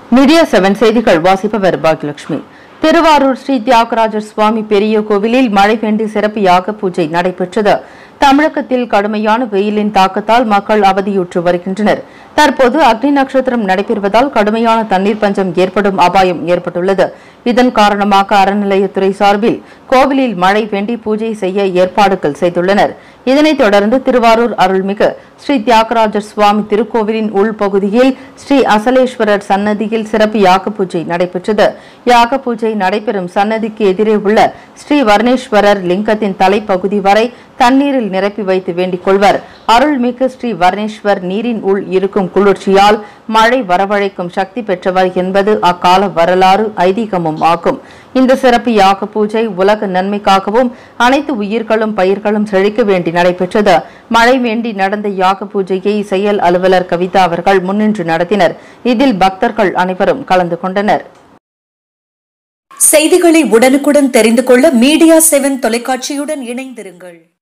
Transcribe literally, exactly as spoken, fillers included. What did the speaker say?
Media seven செய்திகள் வாசிப்பவர் பாக்யலட்சுமி. திருவாரூர் ஸ்ரீ தியாகராஜர் சுவாமி பெரிய கோவிலில் மழை வேண்டி சிறப்பு யாக பூஜை நடைபெற்றது. தமிழகத்தில் கடுமையான வெயிலின் தாக்கத்தால் மக்கள் அவதியுற்று வருகின்றனர். தற்போது அக்னி நட்சத்திரம் நடைபெறுவதால் கடுமையான தண்ணீர் பஞ்சம் ஏற்படும் அபாயம் ஏற்பட்டுள்ளது. இதன் காரணமாக அறநிலையத்துறை சார்பில் கோவிலில் மழை வேண்டி பூஜை செய்ய ஏற்பாடுகள் செய்துள்ளனர். இதனைத் தொடர்ந்து திருவாரூர் அருள்மிகு ஸ்ரீ தியாகராஜர் சுவாமி திருக்கோவிலின் உள்பகுதியில் ஸ்ரீ அசலேஸ்வரர் சன்னதியில் சிறப்பு யாக பூஜை நடைபெற்றது. யாக பூஜை நடைபெறும் சன்னதிக்கு எதிரே உள்ள ஸ்ரீ வர்ணேஸ்வரர் லிங்கத்தின் தலைப்பகுதி வரை தண்ணீரில் நிரப்பி வைத்து வேண்டிக் கொள்வர். அருள்மிகு ஸ்ரீ வர்ணேஸ்வர் நீரின் உள் இருக்கும் குளிர்ச்சியால் மழை வரவழைக்கும் சக்தி பெற்றவர் என்பது அக்கால வரலாறு ஐதீகமும் ஆகும். இந்த சிறப்பு யாக பூஜை உலக நன்மைக்காகவும் அனைத்து உயிர்களும் பயிர்களும் செழிக்க வேண்டி நடைபெற்றது. மழை வேண்டி நடந்த யாக பூஜையை செயல் அலுவலர் கவிதா அவர்கள் முன்னின்று நடத்தினர். இதில் பக்தர்கள் அனைவரும் கலந்து கொண்டனர். செய்திகளை உடனுக்குடன் தெரிந்து கொள்ள மீடியா செவன் தொலைக்காட்சியுடன் இணைந்திருங்கள்.